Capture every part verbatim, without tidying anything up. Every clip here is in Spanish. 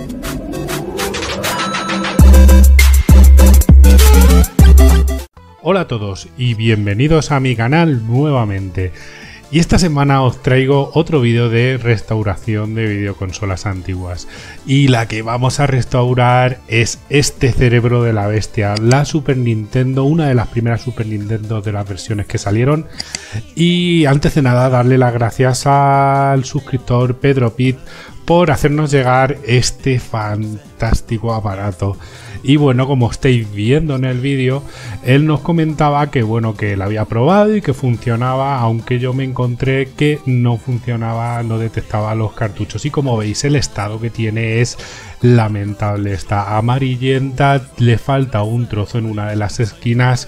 Hola a todos y bienvenidos a mi canal nuevamente. Y esta semana os traigo otro vídeo de restauración de videoconsolas antiguas. Y la que vamos a restaurar es este cerebro de la bestia, la Super Nintendo, una de las primeras Super Nintendo de las versiones que salieron. Y antes de nada, darle las gracias al suscriptor Pedro Pit por hacernos llegar este fantástico aparato. Y bueno, como estáis viendo en el vídeo, él nos comentaba que bueno, que lo había probado y que funcionaba, aunque yo me encontré que no funcionaba, no detectaba los cartuchos. Y como veis, el estado que tiene es lamentable, está amarillenta, le falta un trozo en una de las esquinas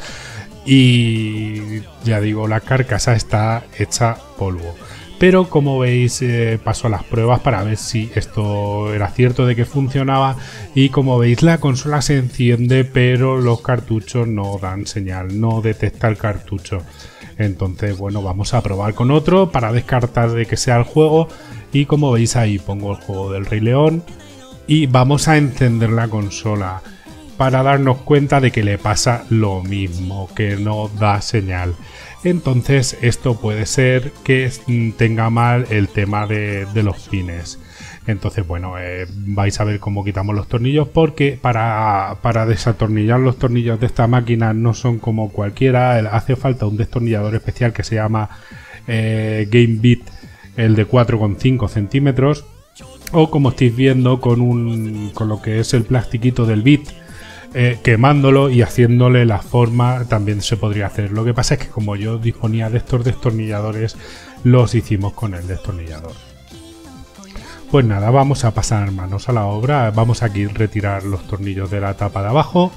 y ya digo, la carcasa está hecha polvo. Pero como veis, eh, paso a las pruebas para ver si esto era cierto de que funcionaba. Y como veis, la consola se enciende, pero los cartuchos no dan señal, no detecta el cartucho. Entonces, bueno, vamos a probar con otro para descartar de que sea el juego. Y como veis, ahí pongo el juego del Rey León. Y vamos a encender la consola para darnos cuenta de que le pasa lo mismo, que no da señal. Entonces esto puede ser que tenga mal el tema de, de los pines. Entonces bueno, eh, vais a ver cómo quitamos los tornillos, porque para, para desatornillar los tornillos de esta máquina no son como cualquiera. Hace falta un destornillador especial que se llama eh, Game Bit, el de cuatro coma cinco centímetros, o como estáis viendo con, un, con lo que es el plastiquito del bit. Eh, quemándolo y haciéndole la forma también se podría hacer. Lo que pasa es que como yo disponía de estos destornilladores, los hicimos con el destornillador. Pues nada, vamos a pasar manos a la obra. Vamos aquí a retirar los tornillos de la tapa de abajo.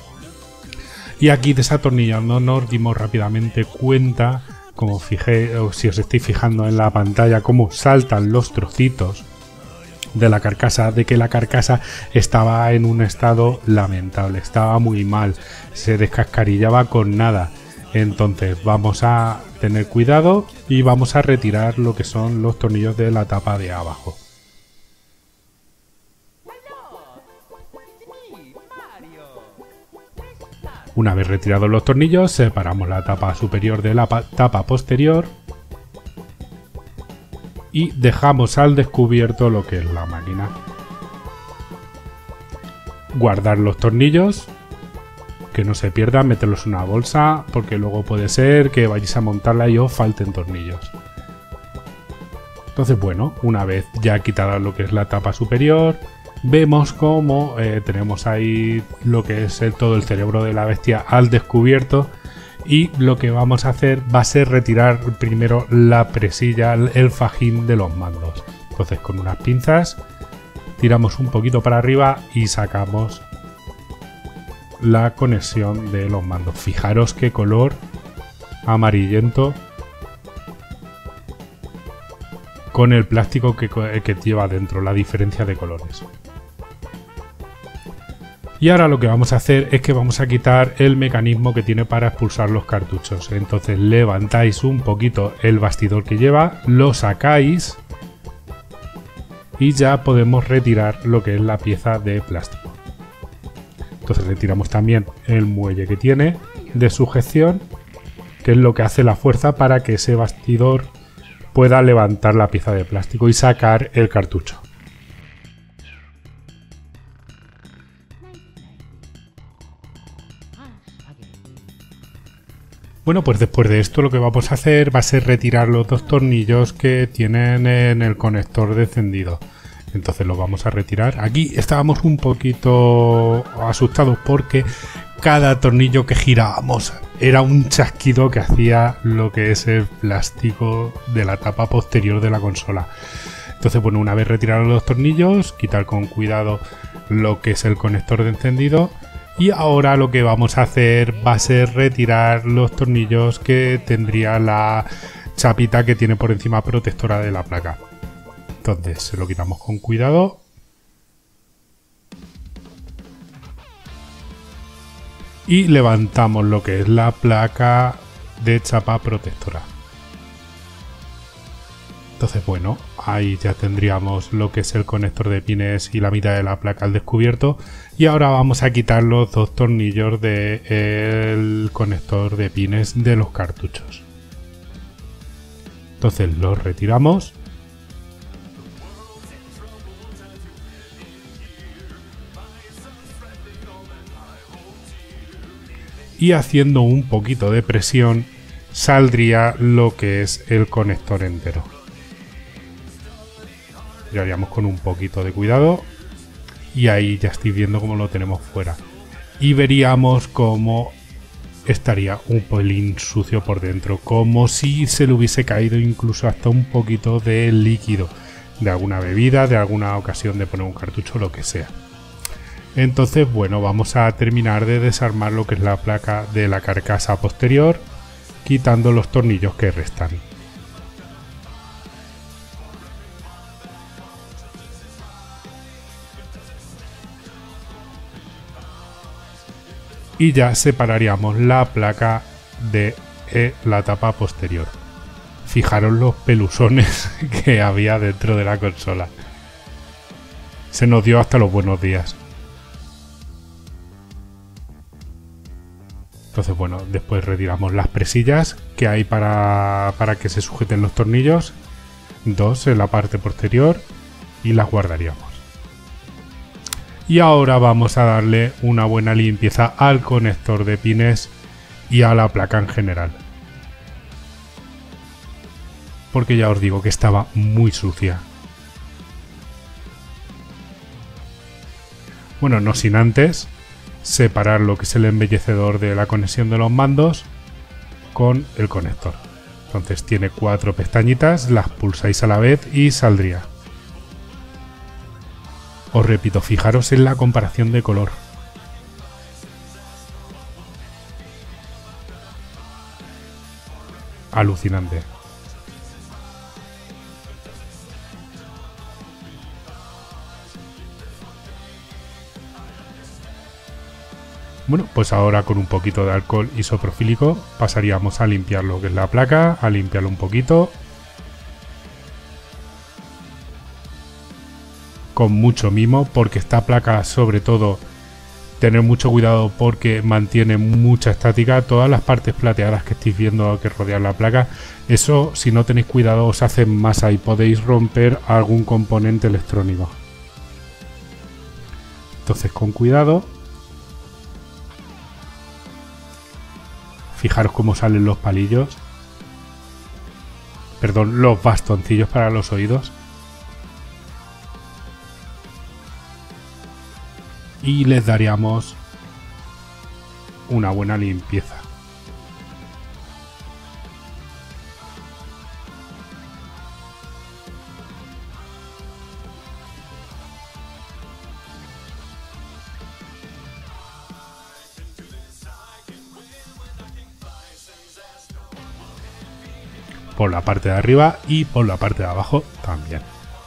Y aquí desatornillando nos dimos rápidamente cuenta, como fijé, o si os estáis fijando en la pantalla, cómo saltan los trocitos de la carcasa, de que la carcasa estaba en un estado lamentable, estaba muy mal, se descascarillaba con nada. Entonces vamos a tener cuidado y vamos a retirar lo que son los tornillos de la tapa de abajo. Una vez retirados los tornillos, separamos la tapa superior de la tapa posterior y dejamos al descubierto lo que es la máquina. Guardar los tornillos, que no se pierdan, meterlos en una bolsa, porque luego puede ser que vayáis a montarla y os falten tornillos. Entonces bueno, una vez ya quitada lo que es la tapa superior, vemos como eh, tenemos ahí lo que es el, todo el cerebro de la bestia al descubierto. Y lo que vamos a hacer va a ser retirar primero la presilla, el fajín de los mandos. Entonces con unas pinzas tiramos un poquito para arriba y sacamos la conexión de los mandos. Fijaros qué color amarillento con el plástico que, que lleva dentro, la diferencia de colores. Y ahora lo que vamos a hacer es que vamos a quitar el mecanismo que tiene para expulsar los cartuchos. Entonces levantáis un poquito el bastidor que lleva, lo sacáis y ya podemos retirar lo que es la pieza de plástico. Entonces retiramos también el muelle que tiene de sujeción, que es lo que hace la fuerza para que ese bastidor pueda levantar la pieza de plástico y sacar el cartucho. Bueno, pues después de esto lo que vamos a hacer va a ser retirar los dos tornillos que tienen en el conector de encendido. Entonces los vamos a retirar. Aquí estábamos un poquito asustados porque cada tornillo que girábamos era un chasquido que hacía lo que es el plástico de la tapa posterior de la consola. Entonces, bueno, una vez retirados los tornillos, quitar con cuidado lo que es el conector de encendido. Y ahora lo que vamos a hacer va a ser retirar los tornillos que tendría la chapita que tiene por encima protectora de la placa. Entonces se lo quitamos con cuidado. Y levantamos lo que es la placa de chapa protectora. Entonces, bueno, ahí ya tendríamos lo que es el conector de pines y la mitad de la placa al descubierto. Y ahora vamos a quitar los dos tornillos del conector de pines de los cartuchos. Entonces los retiramos. Y haciendo un poquito de presión saldría lo que es el conector entero. Lo haríamos con un poquito de cuidado y ahí ya estoy viendo cómo lo tenemos fuera. Y veríamos cómo estaría un pelín sucio por dentro, como si se le hubiese caído incluso hasta un poquito de líquido, de alguna bebida, de alguna ocasión de poner un cartucho, lo que sea. Entonces, bueno, vamos a terminar de desarmar lo que es la placa de la carcasa posterior, quitando los tornillos que restan. Y ya separaríamos la placa de eh, la tapa posterior. Fijaros los pelusones que había dentro de la consola. Se nos dio hasta los buenos días. Entonces, bueno, después retiramos las presillas que hay para, para que se sujeten los tornillos. Dos en la parte posterior y las guardaríamos. Y ahora vamos a darle una buena limpieza al conector de pines y a la placa en general. Porque ya os digo que estaba muy sucia. Bueno, no sin antes separar lo que es el embellecedor de la conexión de los mandos con el conector. Entonces tiene cuatro pestañitas, las pulsáis a la vez y saldría. Os repito, fijaros en la comparación de color. Alucinante. Bueno, pues ahora con un poquito de alcohol isopropílico pasaríamos a limpiar lo que es la placa, a limpiarlo un poquito. Con mucho mimo, porque esta placa, sobre todo, tener mucho cuidado porque mantiene mucha estática. Todas las partes plateadas que estáis viendo que rodean la placa, eso, si no tenéis cuidado, os hace masa y podéis romper algún componente electrónico. Entonces, con cuidado. Fijaros cómo salen los palillos. Perdón, los bastoncillos para los oídos. Y les daríamos una buena limpieza. Por la parte de arriba y por la parte de abajo también.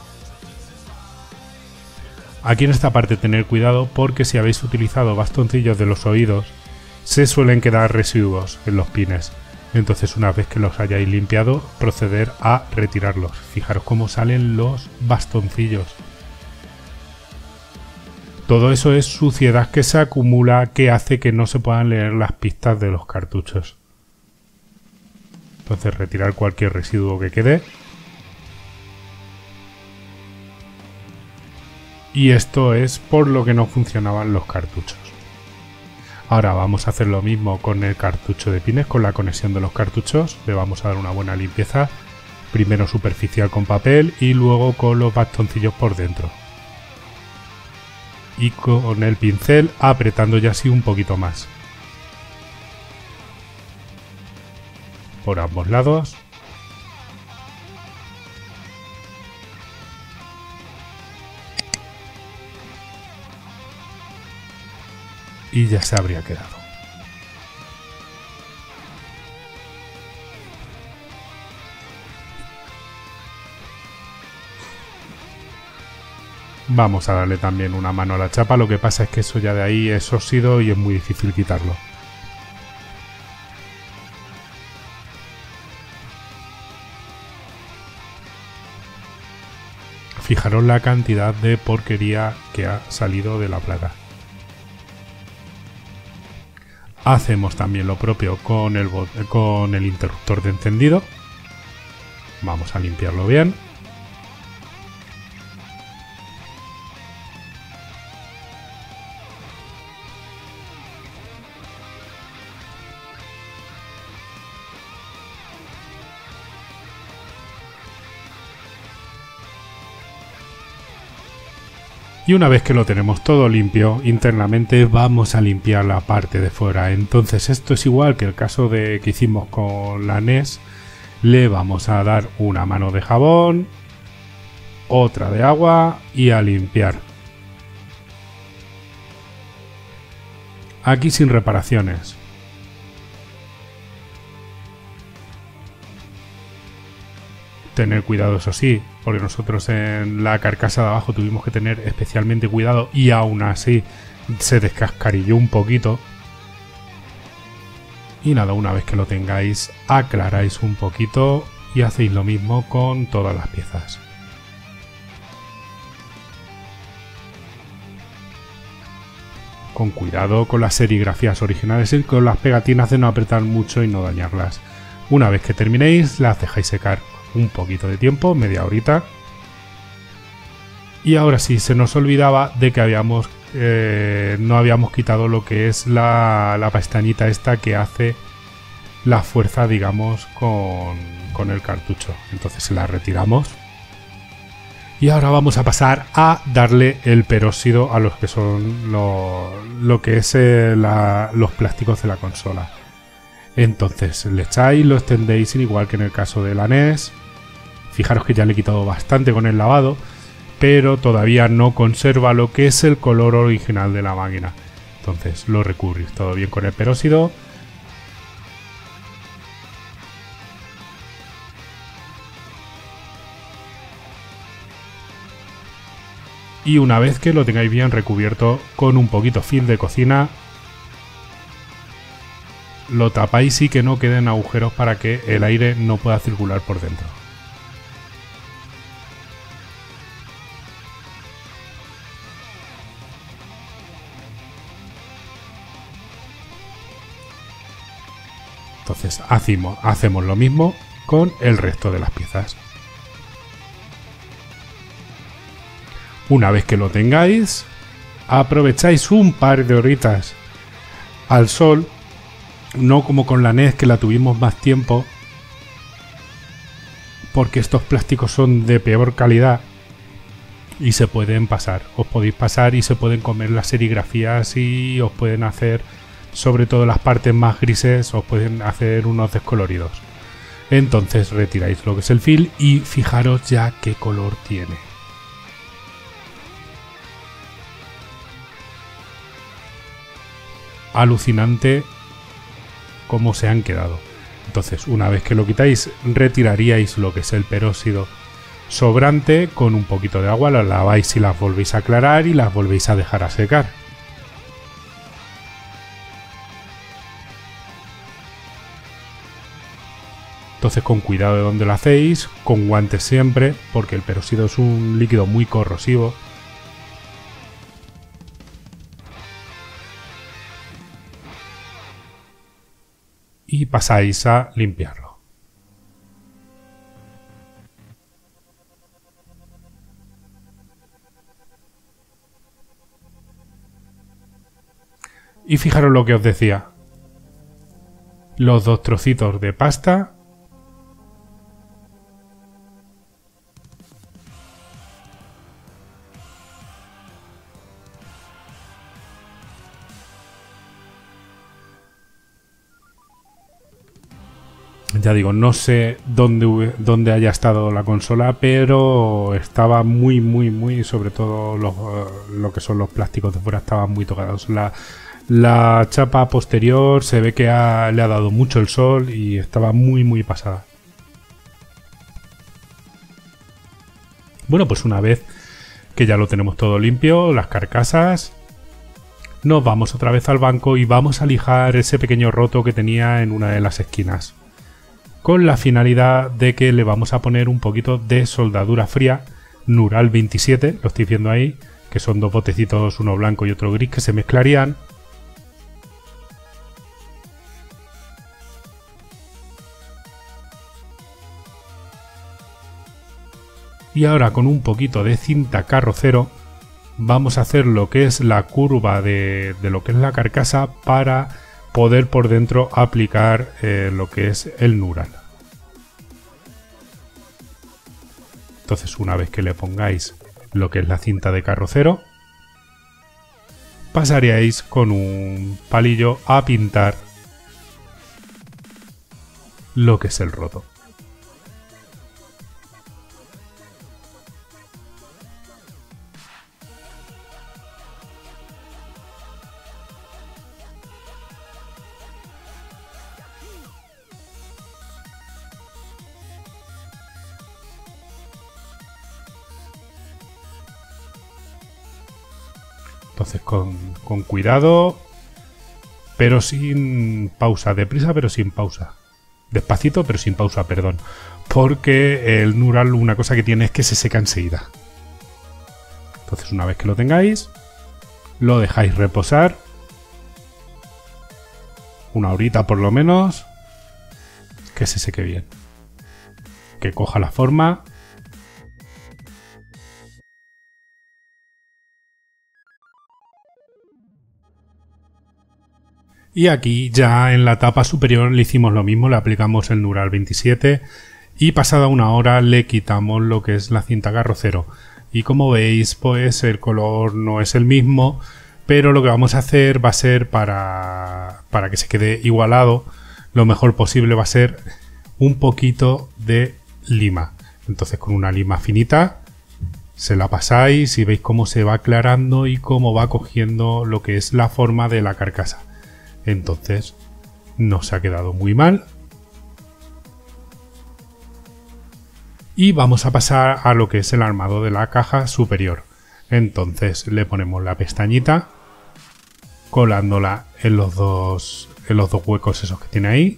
Aquí en esta parte tener cuidado porque si habéis utilizado bastoncillos de los oídos se suelen quedar residuos en los pines. Entonces una vez que los hayáis limpiado proceder a retirarlos. Fijaros cómo salen los bastoncillos. Todo eso es suciedad que se acumula que hace que no se puedan leer las pistas de los cartuchos. Entonces retirar cualquier residuo que quede. Y esto es por lo que no funcionaban los cartuchos. Ahora vamos a hacer lo mismo con el cartucho de pines, con la conexión de los cartuchos. Le vamos a dar una buena limpieza. Primero superficial con papel y luego con los bastoncillos por dentro. Y con el pincel apretando ya así un poquito más. Por ambos lados. Y ya se habría quedado. Vamos a darle también una mano a la chapa, lo que pasa es que eso ya de ahí es óxido y es muy difícil quitarlo. Fijaros la cantidad de porquería que ha salido de la placa. Hacemos también lo propio con el, con el interruptor de encendido. Vamos a limpiarlo bien. Y una vez que lo tenemos todo limpio internamente, vamos a limpiar la parte de fuera. Entonces esto es igual que el caso de que hicimos con la N E S. Le vamos a dar una mano de jabón, otra de agua y a limpiar. Aquí sin reparaciones. Tener cuidado, eso sí, porque nosotros en la carcasa de abajo tuvimos que tener especialmente cuidado y aún así se descascarilló un poquito. Y nada, una vez que lo tengáis, aclaráis un poquito y hacéis lo mismo con todas las piezas. Con cuidado con las serigrafías originales y con las pegatinas de no apretar mucho y no dañarlas. Una vez que terminéis, las dejáis secar un poquito de tiempo, media horita. Y ahora sí, se nos olvidaba de que habíamos eh, no habíamos quitado lo que es la, la pestañita esta que hace la fuerza, digamos, con, con el cartucho. Entonces la retiramos. Y ahora vamos a pasar a darle el peróxido a los que son lo, lo que es eh, la, los plásticos de la consola. Entonces le echáis, lo extendéis igual que en el caso de la N E S. Fijaros que ya le he quitado bastante con el lavado, pero todavía no conserva lo que es el color original de la máquina. Entonces lo recubrís todo bien con el peróxido. Y una vez que lo tengáis bien recubierto con un poquito film de cocina, lo tapáis y que no queden agujeros para que el aire no pueda circular por dentro. Entonces hacemos, hacemos lo mismo con el resto de las piezas. Una vez que lo tengáis, aprovecháis un par de horitas al sol, no como con la N E S que la tuvimos más tiempo, porque estos plásticos son de peor calidad y se pueden pasar. Os podéis pasar y se pueden comer las serigrafías y os pueden hacer, sobre todo las partes más grises, os pueden hacer unos descoloridos. Entonces retiráis lo que es el film y fijaros ya qué color tiene. Alucinante cómo se han quedado. Entonces, una vez que lo quitáis, retiraríais lo que es el peróxido sobrante con un poquito de agua, las laváis y las volvéis a aclarar y las volvéis a dejar a secar. Entonces, con cuidado de donde lo hacéis, con guantes siempre, porque el peróxido es un líquido muy corrosivo. Y pasáis a limpiarlo. Y fijaros lo que os decía. Los dos trocitos de pasta. Ya digo, no sé dónde, dónde haya estado la consola, pero estaba muy, muy, muy, sobre todo los, lo que son los plásticos de fuera estaban muy tocados. La, la chapa posterior se ve que ha, le ha dado mucho el sol y estaba muy, muy pasada. Bueno, pues una vez que ya lo tenemos todo limpio, las carcasas, nos vamos otra vez al banco y vamos a lijar ese pequeño roto que tenía en una de las esquinas, con la finalidad de que le vamos a poner un poquito de soldadura fría Nural veintisiete, lo estáis viendo ahí, que son dos botecitos, uno blanco y otro gris, que se mezclarían. Y ahora con un poquito de cinta carrocero vamos a hacer lo que es la curva de, de lo que es la carcasa para poder por dentro aplicar eh, lo que es el Nural. Entonces, una vez que le pongáis lo que es la cinta de carrocero, pasaríais con un palillo a pintar lo que es el roto. Entonces con, con cuidado, pero sin pausa, deprisa pero sin pausa. Despacito pero sin pausa, perdón. Porque el Nural una cosa que tiene es que se seca enseguida. Entonces una vez que lo tengáis, lo dejáis reposar. Una horita por lo menos. Que se seque bien. Que coja la forma. Y aquí ya en la tapa superior le hicimos lo mismo, le aplicamos el Nural veintisiete y pasada una hora le quitamos lo que es la cinta carrocero. Y como veis, pues el color no es el mismo, pero lo que vamos a hacer va a ser para, para que se quede igualado, lo mejor posible va a ser un poquito de lima. Entonces con una lima finita se la pasáis y veis cómo se va aclarando y cómo va cogiendo lo que es la forma de la carcasa. Entonces no se ha quedado muy mal. Y vamos a pasar a lo que es el armado de la caja superior. Entonces le ponemos la pestañita, colándola en los dos, en los dos huecos esos que tiene ahí.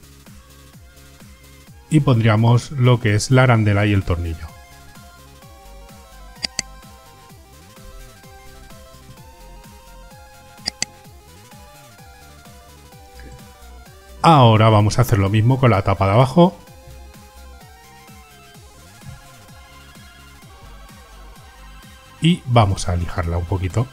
Y pondríamos lo que es la arandela y el tornillo. Ahora vamos a hacer lo mismo con la tapa de abajo. Y vamos a lijarla un poquito.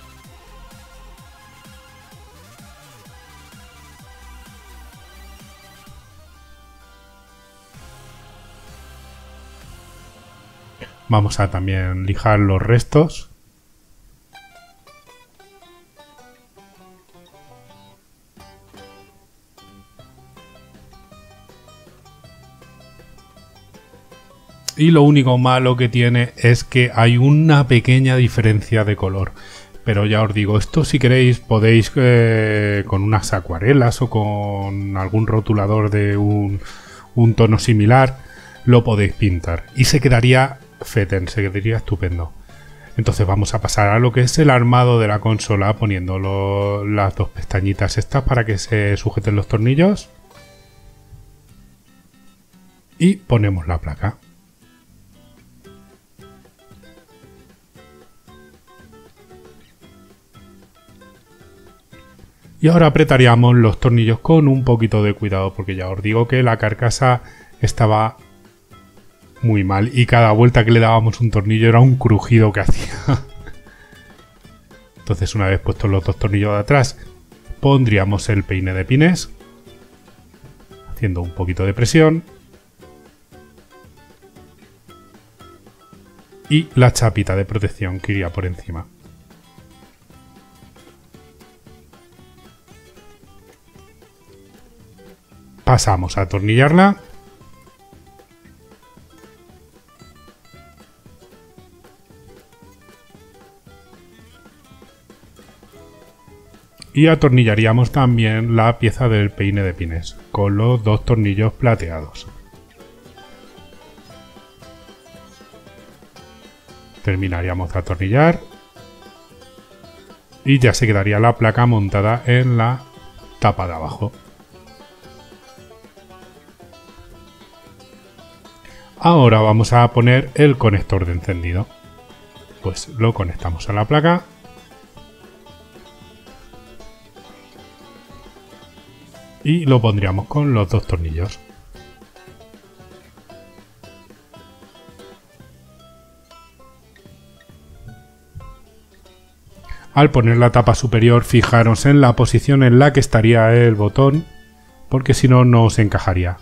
Vamos a también lijar los restos. Y lo único malo que tiene es que hay una pequeña diferencia de color. Pero ya os digo, esto si queréis podéis eh, con unas acuarelas o con algún rotulador de un, un tono similar, lo podéis pintar. Y se quedaría feten, se quedaría estupendo. Entonces vamos a pasar a lo que es el armado de la consola poniendo lo, las dos pestañitas estas para que se sujeten los tornillos. Y ponemos la placa. Y ahora apretaríamos los tornillos con un poquito de cuidado porque ya os digo que la carcasa estaba muy mal y cada vuelta que le dábamos un tornillo era un crujido que hacía. Entonces una vez puestos los dos tornillos de atrás pondríamos el peine de pines haciendo un poquito de presión y la chapita de protección que iría por encima. Pasamos a atornillarla. Y atornillaríamos también la pieza del peine de pines con los dos tornillos plateados. Terminaríamos de atornillar y ya se quedaría la placa montada en la tapa de abajo. Ahora vamos a poner el conector de encendido. pues lo conectamos a la placa. Y lo pondríamos con los dos tornillos. Al poner la tapa superior, fijaros en la posición en la que estaría el botón, porque si no, no se encajaría.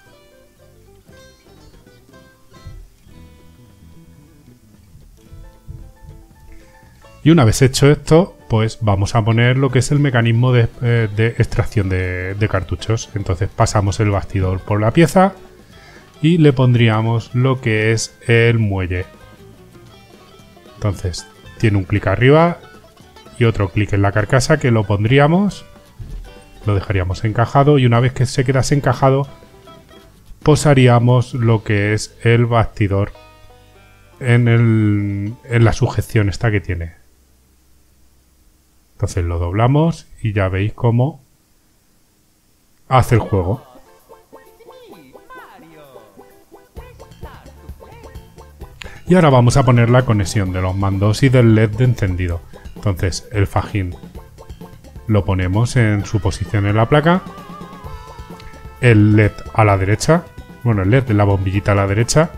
Y una vez hecho esto, pues vamos a poner lo que es el mecanismo de, eh, de extracción de, de cartuchos. Entonces pasamos el bastidor por la pieza y le pondríamos lo que es el muelle. Entonces tiene un clic arriba y otro clic en la carcasa que lo pondríamos, lo dejaríamos encajado y una vez que se quedase encajado posaríamos lo que es el bastidor en, el, en la sujeción esta que tiene. Entonces lo doblamos y ya veis cómo hace el juego. Y ahora vamos a poner la conexión de los mandos y del L E D de encendido. Entonces el fajín lo ponemos en su posición en la placa. El L E D a la derecha. Bueno, el L E D, la bombillita a la derecha.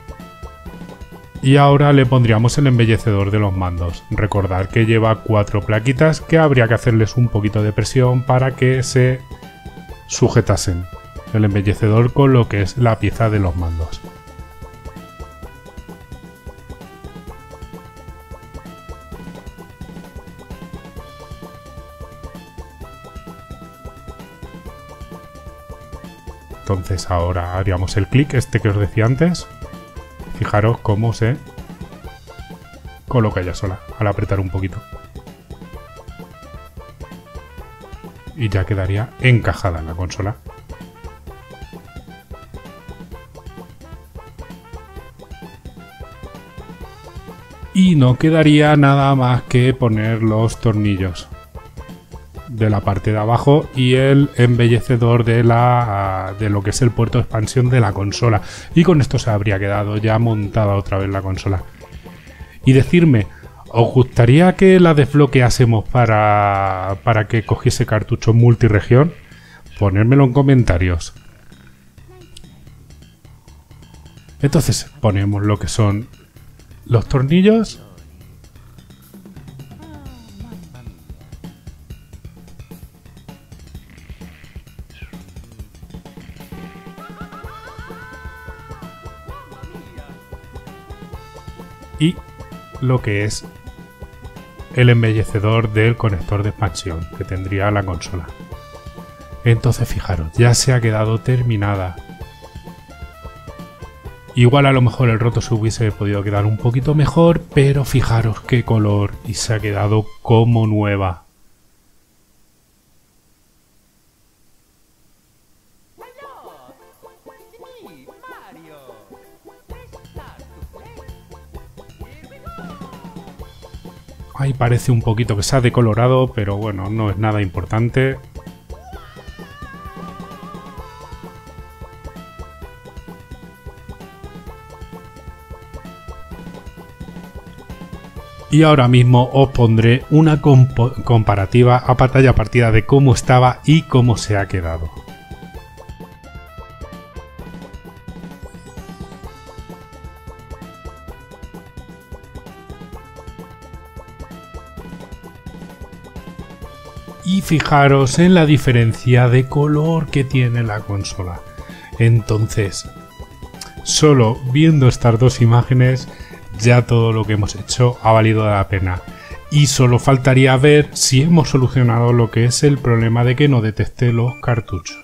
Y ahora le pondríamos el embellecedor de los mandos. Recordad que lleva cuatro plaquitas que habría que hacerles un poquito de presión para que se sujetasen. El embellecedor con lo que es la pieza de los mandos. Entonces ahora haríamos el clic este que os decía antes. Fijaros cómo se coloca ella sola al apretar un poquito. Y ya quedaría encajada en la consola. Y no quedaría nada más que poner los tornillos de la parte de abajo y el embellecedor de la de lo que es el puerto de expansión de la consola, y con esto se habría quedado ya montada otra vez la consola. Y decirme, ¿os gustaría que la desbloqueásemos para para que cogiese cartucho multiregión? Ponérmelo en comentarios. Entonces ponemos lo que son los tornillos. Y lo que es el embellecedor del conector de expansión que tendría la consola. Entonces fijaros, ya se ha quedado terminada. Igual a lo mejor el roto se hubiese podido quedar un poquito mejor, pero fijaros qué color, y se ha quedado como nueva. Ahí parece un poquito que se ha decolorado, pero bueno, no es nada importante. Y ahora mismo os pondré una comparativa a pantalla partida de cómo estaba y cómo se ha quedado. Y fijaros en la diferencia de color que tiene la consola. Entonces, solo viendo estas dos imágenes, ya todo lo que hemos hecho ha valido la pena. Y solo faltaría ver si hemos solucionado lo que es el problema de que no detecte los cartuchos.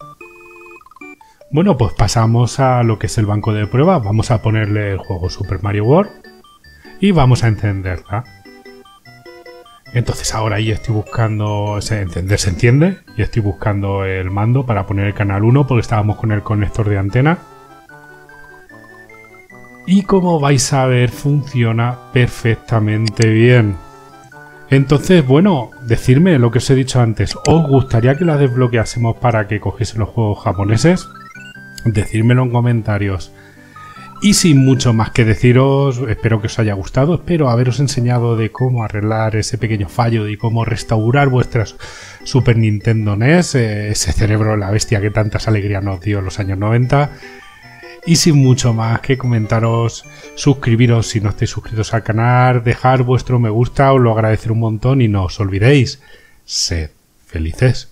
Bueno, pues pasamos a lo que es el banco de pruebas. Vamos a ponerle el juego Super Mario World y vamos a encenderla. Entonces ahora ahí estoy buscando, ese encender se enciende, y estoy buscando el mando para poner el canal uno porque estábamos con el conector de antena. Y como vais a ver, funciona perfectamente bien. Entonces, bueno, decidme lo que os he dicho antes. ¿Os gustaría que la desbloqueásemos para que cogiese los juegos japoneses? Decírmelo en comentarios. Y sin mucho más que deciros, espero que os haya gustado, espero haberos enseñado de cómo arreglar ese pequeño fallo, de cómo restaurar vuestras Super Nintendo N E S, eh, ese cerebro de la bestia que tantas alegrías nos dio en los años noventa. Y sin mucho más que comentaros, suscribiros si no estáis suscritos al canal, dejar vuestro me gusta, os lo agradeceré un montón y no os olvidéis, sed felices.